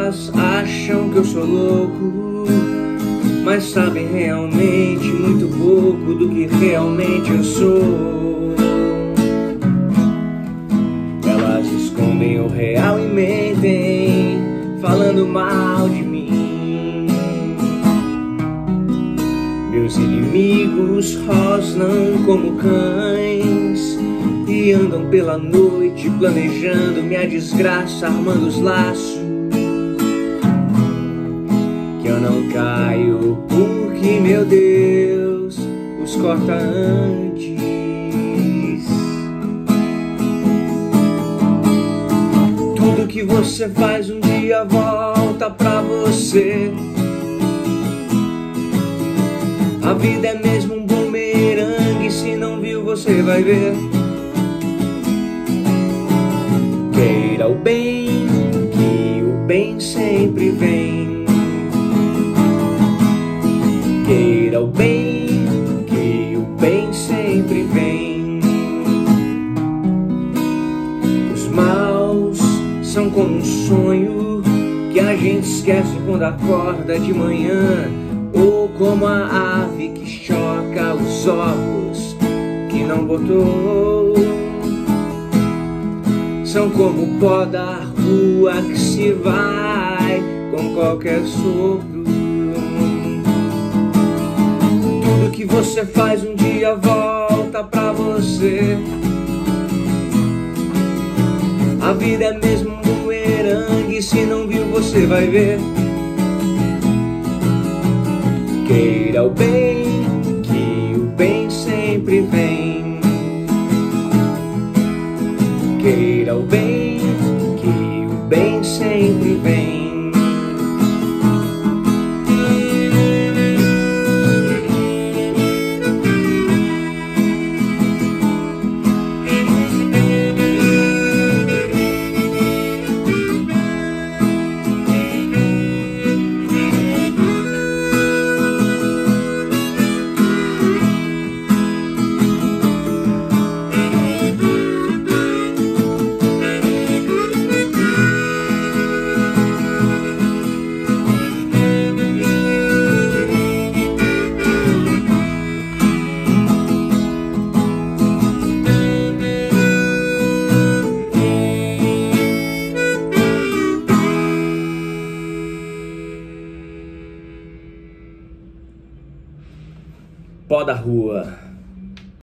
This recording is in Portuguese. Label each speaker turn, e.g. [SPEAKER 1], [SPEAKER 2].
[SPEAKER 1] pessoas acham que eu sou louco, mas sabem realmente muito pouco do que realmente eu sou. Elas escondem o real e mentem, falando mal de mim. Meus inimigos rosnam como cães e andam pela noite planejando minha desgraça, armando os laços. Que eu não caio porque, meu Deus, os corta antes. Tudo que você faz um dia volta pra você. A vida é mesmo um bumerangue, se não viu você vai ver. Queira o bem, que o bem sempre vem. Queira o bem, que o bem sempre vem. Os maus são como um sonho que a gente esquece quando acorda de manhã, ou como a ave que choca os ovos que não botou. São como o pó da rua que se vai com qualquer sopro. Tudo que você faz um dia volta pra você. A vida é mesmo um bumerangue, se não viu você vai ver. Queira o bem, que o bem sempre vem. Queira o bem, que o bem sempre vem. Pó da rua.